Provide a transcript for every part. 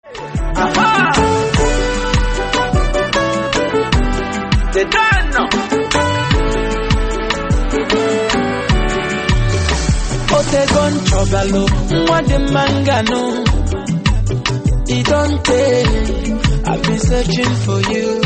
Aha! They done now. Otegon Chobalo, what the mangano. It don't take. I've been searching for you.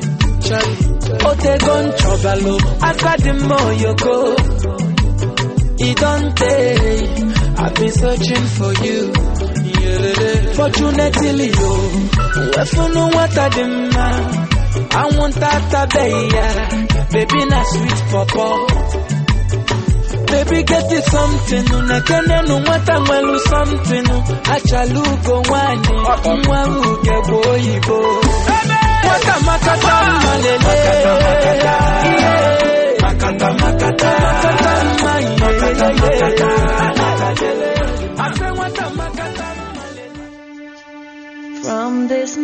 Otegon Chobalo, I got the more you go. It don't take. I've been searching for you. Fortunately, you. If you know what I demand, I want that baby, na sweet papa. Baby, get it something. I can't know what I'm well something. I shall look on one. One will get boy. What a makata, makata, makata, From this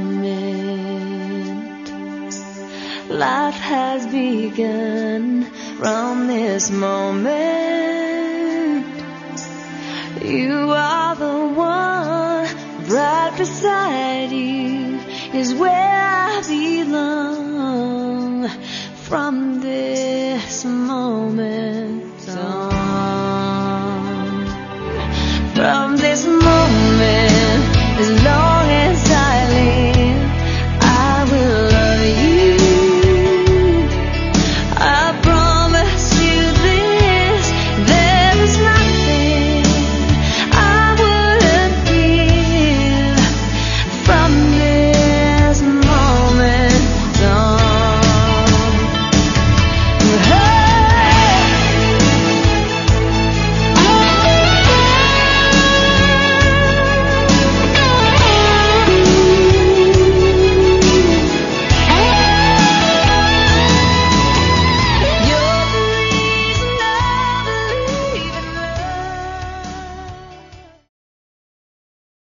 moment, life has begun. From this moment, you are the one. Right beside you is where I belong. From this moment.